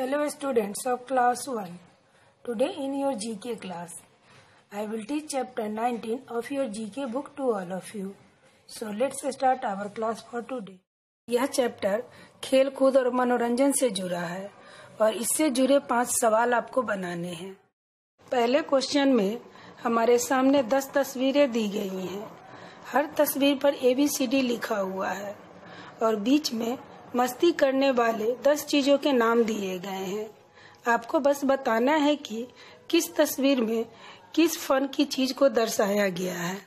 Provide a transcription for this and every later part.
Hello students of class 1. Today in your GK class, I will teach chapter 19 of your GK book to all of you. So let's start our class for today. यह chapter खेल कूद और मनोरंजन से जुड़ा है और इससे जुड़े 5 सवाल आपको बनाने हैं। पहले क्वेश्चन में हमारे सामने 10 तस्वीरें दी गई हैं। हर तस्वीर पर ABCD लिखा हुआ है और बीच में मस्ती करने वाले 10 चीजों के नाम दिए गए हैं। आपको बस बताना है कि किस तस्वीर में किस फन की चीज को दर्शाया गया है।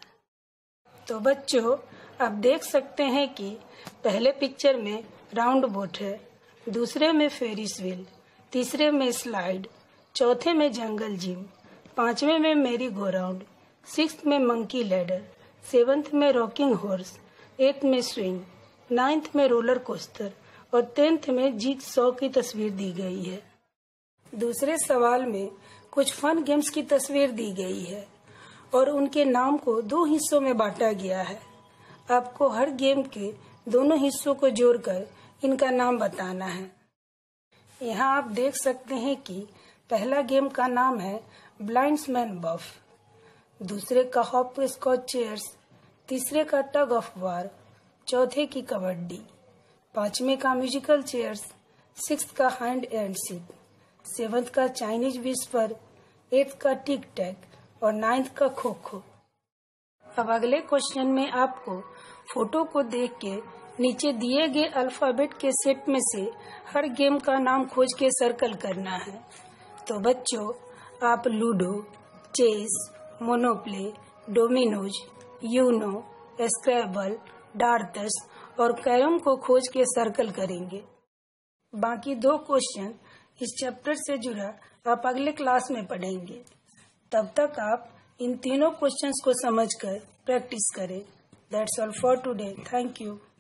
तो बच्चों, आप देख सकते हैं कि पहले पिक्चर में राउंड बोट है, दूसरे में फेरिस व्हील, तीसरे में स्लाइड, चौथे में जंगल जिम, पांचवें में मेरी गो राउंड, 6th में मंकी लैडर, 7th में रॉकिंग हॉर्स, 8th में स्विंग, 9th में रोलर कोस्टर और 10th में जिग सॉ की तस्वीर दी गई है। दूसरे सवाल में कुछ फन गेम्स की तस्वीर दी गई है और उनके नाम को 2 हिस्सों में बांटा गया है। आपको हर गेम के दोनों हिस्सों को जोड़कर इनका नाम बताना है। यहाँ आप देख सकते हैं कि पहला गेम का नाम है ब्लाइंड्समैन बफ, दूसरे का हॉप स्कॉच चेयर्स, तीसरे का टग ऑफ वार, चौथे की कबड्डी, 5वें का म्यूजिकल चेयर्स, 6th का हैंड एंड सीट, 7th का चाइनीज विस्पर, 8th का टिक टैक और 9th का खो खो। अब अगले क्वेश्चन में आपको फोटो को देख के नीचे दिए गए अल्फाबेट के सेट में से हर गेम का नाम खोज के सर्कल करना है। तो बच्चों, आप ludo, chess, Monopoly, dominoes, Uno, Scrabble, darts और कैरम को खोज के सर्कल करेंगे। बाकी 2 क्वेश्चन इस चैप्टर से जुड़ा आप अगले क्लास में पढ़ेंगे। तब तक आप इन तीनों क्वेश्चंस को समझकर प्रैक्टिस करें। That's all for today. Thank you.